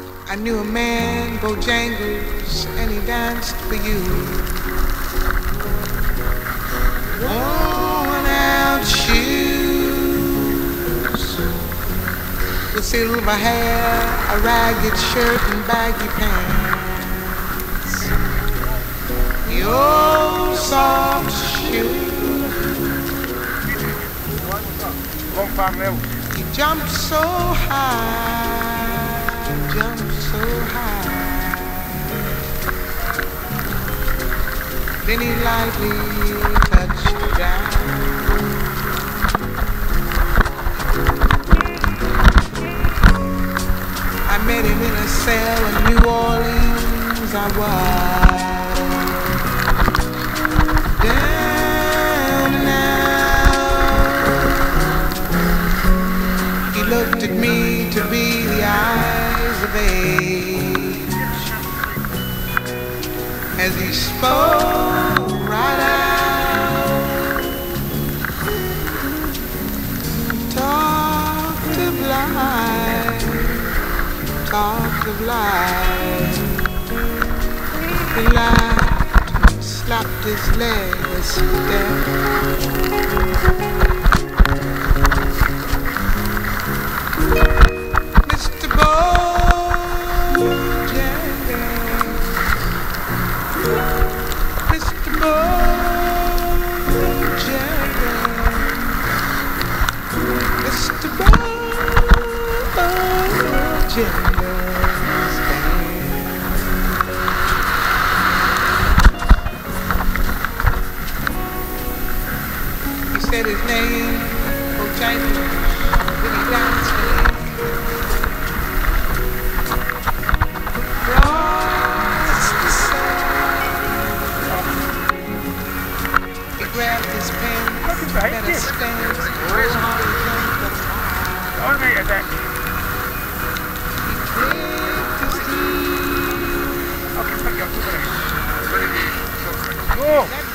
I knew a man, Bojangles, and he danced for you. Worn out shoes, with silver hair, a ragged shirt and baggy pants. The old soft shoe. He jumped so high, jumped so high. Then he lightly touched down. I met him in a cell in New Orleans. I was down now. He looked at me to be the eyes of age as he spoke right out. Talked of life, talked of life. He laughed and slapped his leg as he danced. Mr. Bojangles, Mr. Bojangles, Mr. Bojangles. He said his name, Bojangles, when he danced for me. Across the sand, he grabbed his pen, made a stance, oh how he jumped the high. He clicked his heels.